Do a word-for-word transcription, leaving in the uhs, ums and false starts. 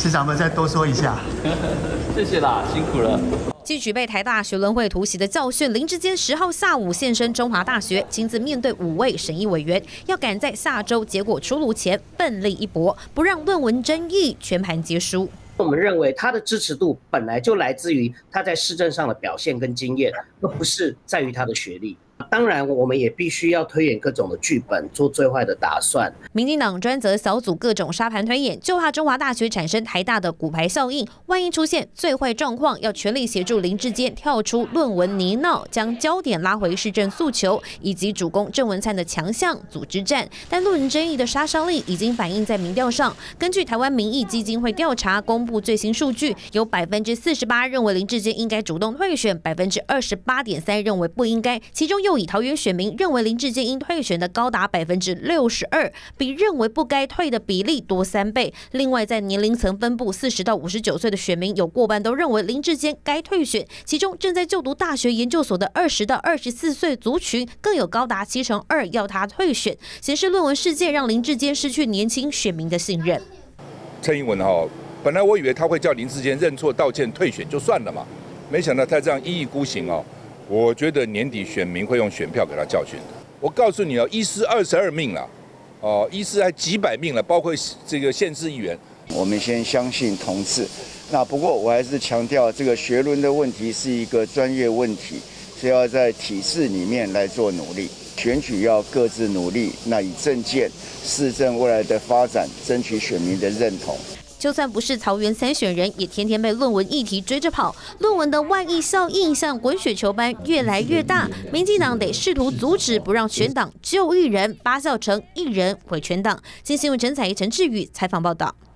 市长们再多说一下。 谢谢啦，辛苦了。 汲取被台大学伦会突袭的教训，林智坚十号下午现身中华大学，亲自面对五位审议委员，要赶在下周结果出炉前奋力一搏，不让论文争议全盘皆输。 我们认为他的支持度本来就来自于他在市政上的表现跟经验，而不是在于他的学历。 当然，我们也必须要推演各种的剧本，做最坏的打算。 民进党专责小组各种沙盘推演，就怕中华大学产生台大的骨牌效应。万一出现最坏状况，要全力协助林智坚跳出论文泥淖，将焦点拉回市政诉求以及主攻郑文灿的强项组织战。但论文争议的杀伤力已经反映在民调上。根据台湾民意基金会调查公布最新数据，有百分之四十八认为林智坚应该主动退选，百分之二十八点三认为不应该，其中又以桃园选民认为林智坚应退选的高达百分之六十二，比认为不该退的比例多三倍。另外，在年龄层分布，四十到五十九岁的选民有过半都认为林智坚该退选，其中正在就读大学研究所的二十到二十四岁族群更有高达七成二要他退选，显示论文事件让林智坚失去年轻选民的信任。 蔡英文哈，本来我以为他会叫林智坚认错道歉退选就算了嘛，没想到他这样一意孤行哦。 我觉得年底选民会用选票给他教训的。我告诉你哦，医师二十二命了，哦，医师还几百命了，包括这个县市议员。 我们先相信同志。那不过我还是强调，这个学伦的问题是一个专业问题，是要在体制里面来做努力。选举要各自努力，那以政见、市政未来的发展，争取选民的认同。 就算不是桃园参选人，也天天被论文议题追着跑。论文的外溢效应像滚雪球般越来越大，民进党得试图阻止，不让全党就一人发酵成一人毁全党。新新闻陈采怡、陈志宇采访报道。